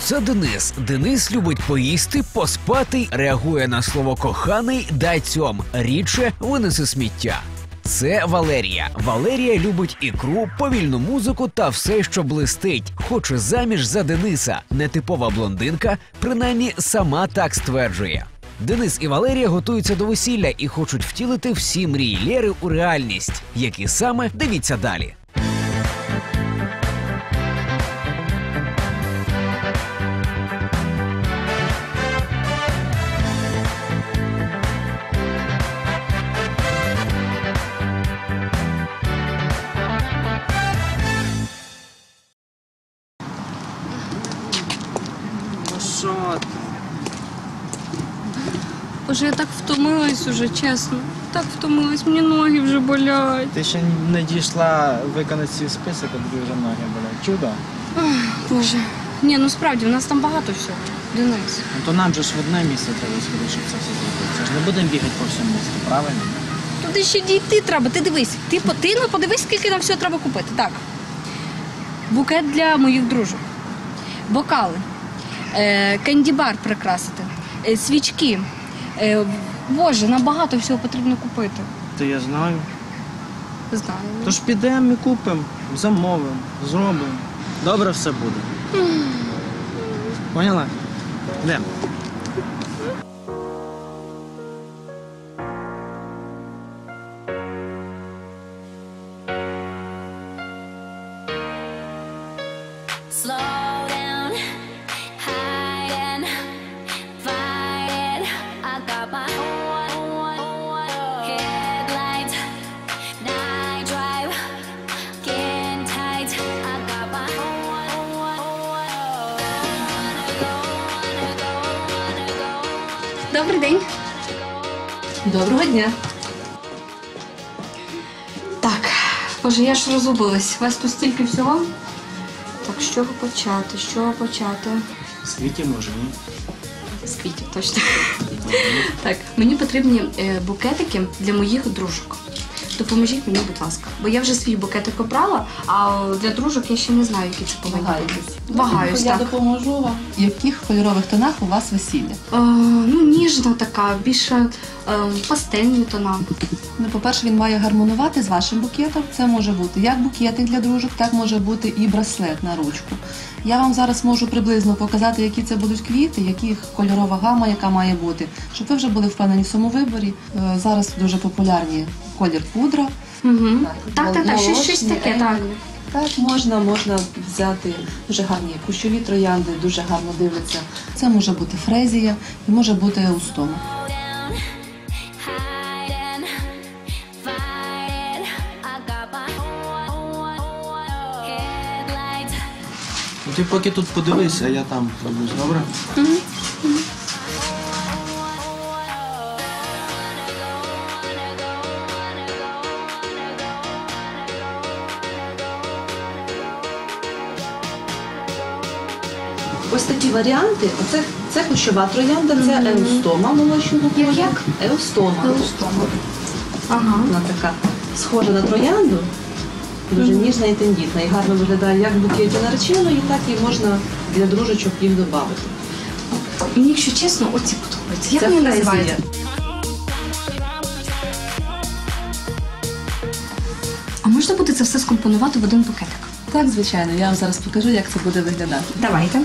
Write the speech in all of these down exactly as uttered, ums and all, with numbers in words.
Це Денис. Денис любить поїсти, поспати, реагує на слово «коханий», «дай цьом», рідше «винеси сміття». Це Валерія. Валерія любить ікру, повільну музику та все, що блистить. Хоче заміж за Дениса. Нетипова блондинка, принаймні сама так стверджує. Денис і Валерія готуються до весілля і хочуть втілити всі мрії Лєри у реальність. Які саме, дивіться далі. Що ти? Боже, я так втомилась уже, чесно. Так втомилась, мені ноги вже болять. Ти ще не дійшла виконати свій список, а тобі вже ноги болять. Чудо? Ах, Боже. Ні, ну справді, у нас там багато всього. Денис. Ну то нам же ж в одне місце треба сходити, щоб це все зробити. Це ж не будемо бігати по всьому місту, правильно? Туди ще дійти треба, ти дивись. Ти, по- ти ну, подивись, скільки нам всього треба купити. Так. Букет для моїх дружок. Бокали. Е, кенді-бар прикрасити. Е, свічки. Е, Боже, нам багато всього потрібно купити. То я знаю. Знаю. Тож підемо і купимо, замовимо, зробимо. Добре все буде. Поняла? Йдемо. Slow down, hide and fight it. I got my headlights, night drive, getting tight. I got my Добрий день. Доброго дня. Так, Боже, я ж розгубилась. У вас тут стільки всього. Так, з чого почати? З чого почати? Світі може, ні? З квітів, точно. Так, мені потрібні е, букетики для моїх дружок. Допоможіть мені, будь ласка. Бо я вже свій букетик обрала, а для дружок я ще не знаю, які це повинні бути. Вагаєтесь? Вагаюсь, Я так. допоможу вам. В яких кольорових тонах у вас весілля? Е, ну, ніжна така, більше е, пастельні тона. Ну, по-перше, він має гармонувати з вашим букетом. Це може бути як букетик для дружок, так може бути і браслет на ручку. Я вам зараз можу приблизно показати, які це будуть квіти, яких кольорова гама, яка має бути, щоб ви вже були впевнені в своєму виборі. Е, Зараз дуже популярні колір пудра. Угу. Так, так, так, щось, щось молочні, таке, так. ельфі. Так, можна, можна взяти дуже гарні кущові троянди, дуже гарно дивляться. Це може бути фрезія і може бути еустома. down, hide and fight it. I got my headlights. Ти поки тут подивись, а я там пробусь, добре? Ось такі варіанти. Оце це кущова троянда, це еустома молочного кольору. Як? Еустома. Еустома. Ага. Вона така схожа на троянду, дуже ніжна і тендітна. І гарно виглядає як в букеті нареченої, так і можна для дружечок їх додати. Мені, якщо чесно, оці подобаються. Як Це вони фрезія. називаються? А можна буде це все скомпонувати в один букетик? Так, звичайно, я вам зараз покажу, як це буде виглядати. Давайте.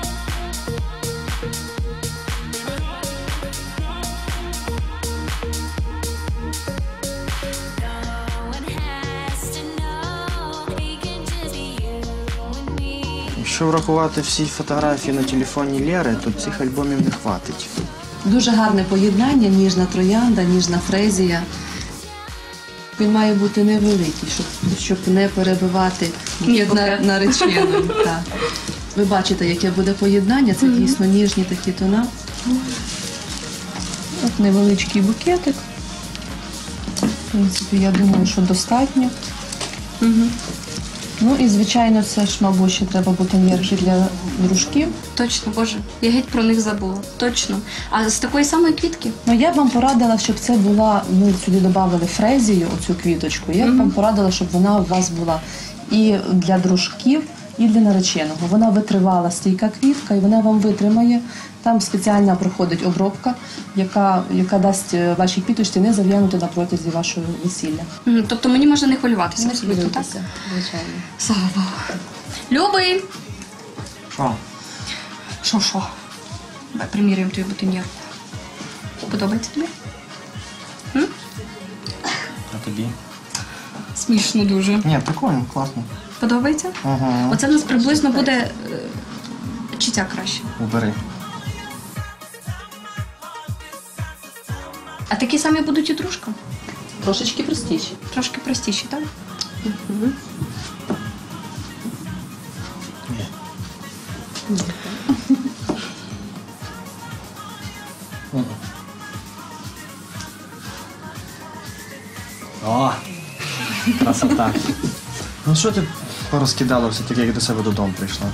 Якщо врахувати всі фотографії на телефоні Лєри, то цих альбомів не хватить. Дуже гарне поєднання, ніжна троянда, ніжна фрезія. Він має бути невеликий, щоб, щоб не перебивати букет на, нареченої. Так. Ви бачите, яке буде поєднання, це дійсно ніжні такі тона. От невеличкий букетик. В принципі, я думаю, що достатньо. Угу. Ну і, звичайно, це ж, мабуть, ще треба бутоньєрки для дружків. Точно, Боже, я геть про них забула. Точно. А з такої самої квітки? Ну, я б вам порадила, щоб це була, ми сюди додали фрезію, оцю квіточку, я б вам порадила, щоб вона у вас була і для дружків, і для нареченого. Вона витривала, стійка квітка, і вона вам витримає. Там спеціальна проходить обробка, яка, яка дасть вашій квіточці не зав'янути на протязі вашого весілля. Мгм, тобто мені можна не хвилюватися Не абсолютно, так? хвилюйтеся, звичайно. Слава Богу. Любий! Що? Що, що? Давай приміряємо твою бутоньєрку. Подобається тобі? А тобі? Смішно дуже. Ні, прикольно, класно. Подобається? Ага. Оце в нас приблизно буде... е, Чи ця краще? Убери. А такі самі будуть і дружка? Трошечки простіші. Трошки простіші, так? О, красота. Ну що ти порозкидала все таки, як до себе додому прийшла?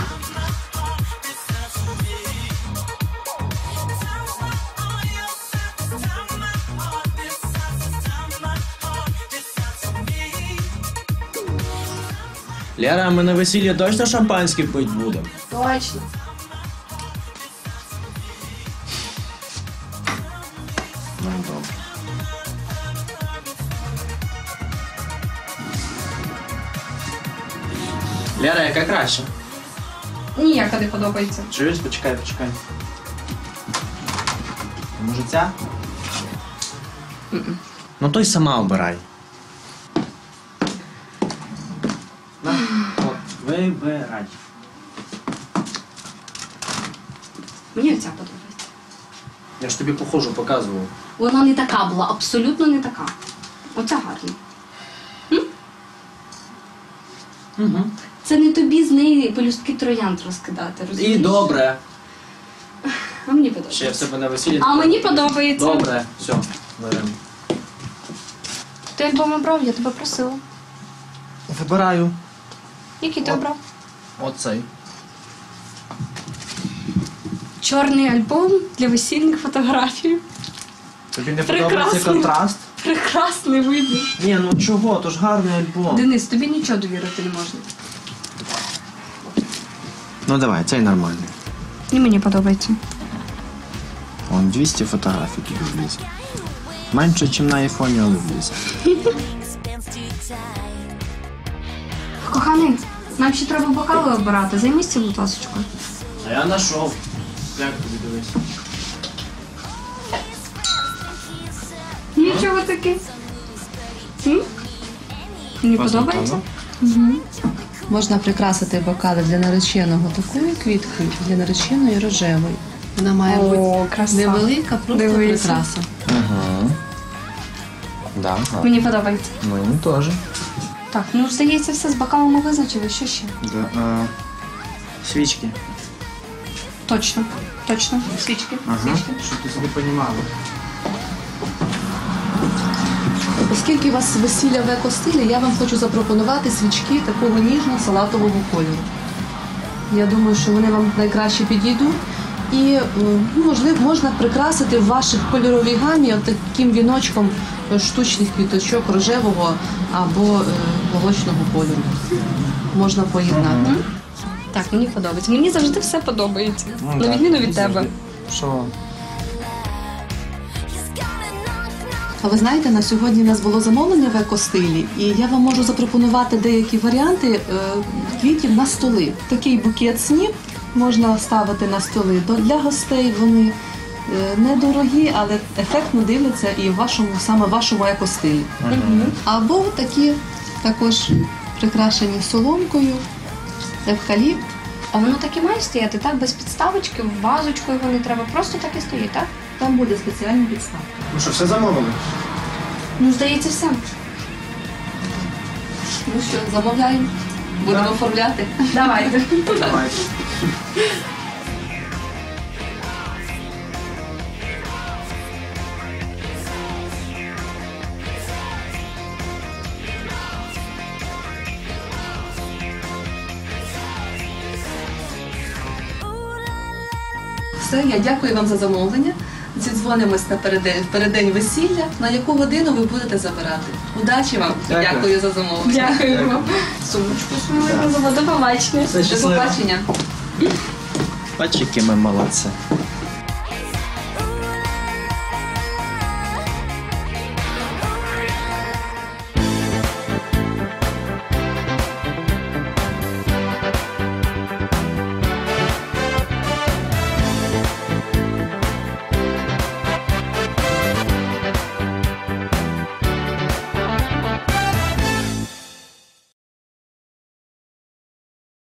Лера, ми на весіллі точно шампанське пить будемо? Точно. Ну, добре. Лера, яка краще? Ніяка не подобається. Чуєш? Почекай, почекай. Може ця? Ну то й сама обирай. На, от, вибирай. Мені ця подобається. Я ж тобі похожу показував. Вона не така була, абсолютно не така. Оця гарна. Угу. Це не тобі з неї пелюстки троянд розкидати, розумієш? І добре. А мені подобається. Ще в себе на весіллі. А мені подобається. Добре, все, беремо. Ти альбом обрав, я тебе просила. Вибираю. Який ти От. обрав? Оцей. Чорний альбом для весільних фотографій. Тобі не Прекрасно. подобається контраст? Прекрасний вибір. Ні, ну чого, то ж гарний альбом. Денис, тобі нічого довірити не можна. Ну давай, цей нормальний. І мені подобається. Вон двісті фотографій тобі влізе. Менше, ніж на айфоні, але влізе. Коханий, нам ще треба бокали обирати. Займись цим, будь ласка. А я знайшов. Як тобі дивись? Нічого таке. М? Мені подобається? Можна прикрасити бокали для нареченого такою квіткою, для нареченої рожевою. Вона має О, бути краса. невелика, просто Дивися. прикраса. Ага. Да, ага. Мені подобається. Мені теж. Так, ну здається, все з бокалами визначили. Що ще? Да, а... Свічки. Точно. Точно. Свічки. Свічки. Щоб ти собі розуміла. Оскільки у вас весілля в еко-стилі, я вам хочу запропонувати свічки такого ніжно-салатового кольору. Я думаю, що вони вам найкраще підійдуть. І, е, ну, можливо, можна прикрасити в ваших кольоровій гамі от таким віночком штучних квіточок рожевого або е, молочного кольору. Можна поєднати. Так, мені подобається. Мені завжди все подобається. На відміну від тебе. Що? А ви знаєте, на сьогодні у нас було замовлення в еко-стилі, і я вам можу запропонувати деякі варіанти е, квітів на столи. Такий букет сніп можна ставити на столи. До- Для гостей вони е, недорогі, але ефектно дивляться і в вашому, саме в вашому еко-стилі. Або такі також прикрашені соломкою, евкаліпт. А воно так і має стояти, так? Без підставочки, вазочку його не треба. Просто так і стоїть, так? Там буде спеціальний підстав. Ну що, все замовили? Ну, здається, все. Ну що, замовляємо? Будемо оформляти. Давайте. Давай. Все, я дякую вам за замовлення. зідзвонимось на переддень, переддень весілля, на яку годину ви будете забирати. Удачі вам! Дякую. Дякую за замовлення. Дякую. Сумочку свою. До побачення. Все, До щасливо. побачення. Бачиш, які ми молодці.